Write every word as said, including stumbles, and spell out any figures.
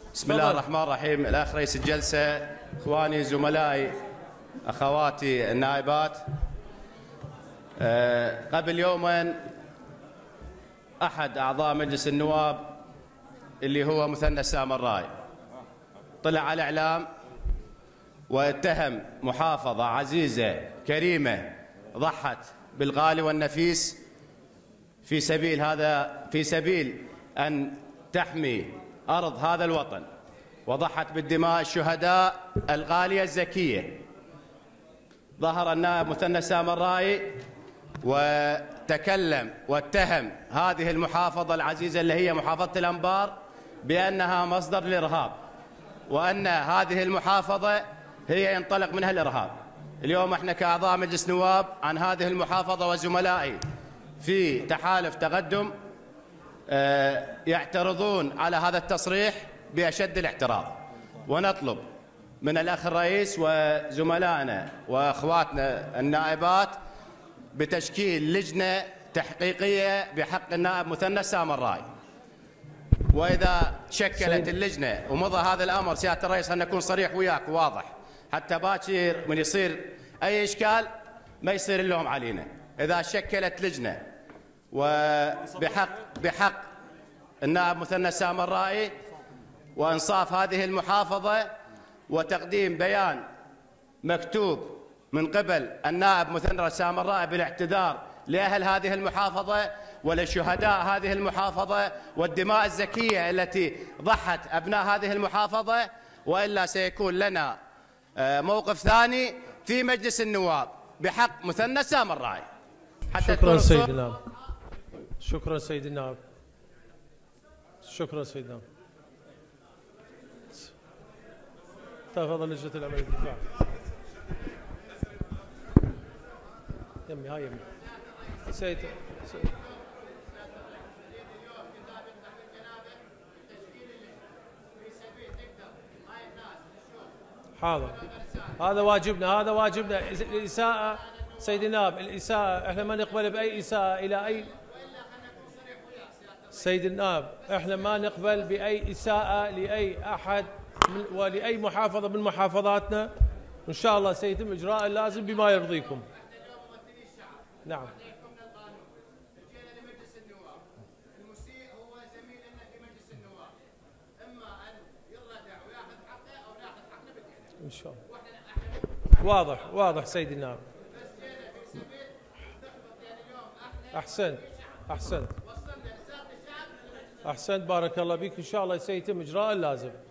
بسم الله الرحمن الرحيم. الأخ رئيس الجلسة، إخواني زملائي أخواتي النائبات، قبل يومين أحد أعضاء مجلس النواب اللي هو مثنى السامرائي طلع على الإعلام واتهم محافظة عزيزة كريمة ضحت بالغالي والنفيس في سبيل هذا في سبيل أن تحمي أرض هذا الوطن، وضحت بالدماء الشهداء الغالية الزكية. ظهر النائب مثنى السامرائي وتكلم واتهم هذه المحافظة العزيزة اللي هي محافظة الأنبار بأنها مصدر للإرهاب، وأن هذه المحافظة هي ينطلق منها الإرهاب. اليوم احنا كأعضاء مجلس نواب عن هذه المحافظة وزملائي في تحالف تقدم يعترضون على هذا التصريح بأشد الاعتراض، ونطلب من الأخ الرئيس وزملائنا وأخواتنا النائبات بتشكيل لجنة تحقيقية بحق النائب مثنى السامرائي. وإذا شكلت اللجنة ومضى هذا الأمر سيادة الرئيس، أن نكون صريح وياك وواضح حتى باكر من يصير أي إشكال ما يصير اللوم علينا. إذا شكلت لجنة وبحق بحق النائب مثنى السامرائي وإنصاف هذه المحافظة وتقديم بيان مكتوب من قبل النائب مثنى السامرائي بالاعتذار لأهل هذه المحافظة ولشهداء هذه المحافظة والدماء الزكية التي ضحت أبناء هذه المحافظة، وإلا سيكون لنا موقف ثاني في مجلس النواب بحق مثنى السامرائي. حتى شكرا سيد النائب. شكرا سيد النائب. شكرا سيد النائب. تفضل لجنة الأمن والدفاع. يمي هاي يمي سيد سيد حاضر. هذا واجبنا، هذا واجبنا. الإساءة سيد النائب، الإساءة احنا ما نقبل بأي إساءة إلى أي سيد النائب، احنا ما نقبل بأي إساءة لأي أحد ولأي محافظة من محافظاتنا، وإن شاء الله سيتم إجراء اللازم بما يرضيكم. نعم. إن شاء الله. واضح واضح سيدي النائب. أحسنت أحسنت أحسنت بارك الله بك. إن شاء الله سيتم إجراء اللازم.